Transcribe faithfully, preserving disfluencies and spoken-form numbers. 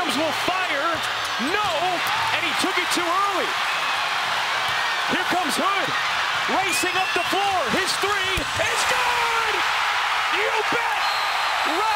James will fire. No, and he took it too early. Here comes Hood, racing up the floor. His three is good! You bet!